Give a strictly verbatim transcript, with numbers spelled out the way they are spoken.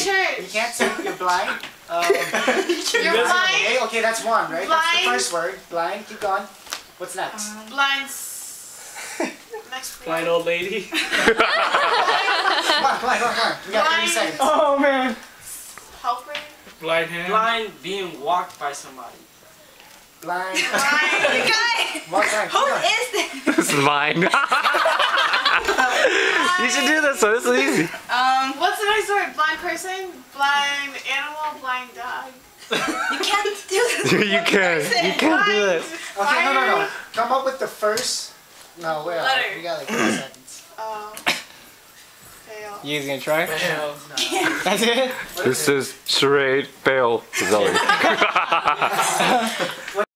church. You can't say you're blind. Um, You're blind. okay, okay, that's one, right? Blind. That's the first word. Blind. Keep going. What's next? Um, blind. Next word. Blind old lady. Come on, come on, come on, come on. We got thirty Blind. seconds. Oh man. Helper. Blind hand. Blind being walked by somebody. Blind. Blind. Guy. Walk blind. Who Keep going. is this? This is mine. You should do this one. This is easy. Um, what's the next word? Blind person, blind animal, blind dog. You can't do this. You can. You can do this. Okay, no, no, no. Come up with the first. No, wait. Letter. We got like thirty seconds. Oh. Fail. You guys gonna try? Fail. That's it? This is charade fail, Zoey.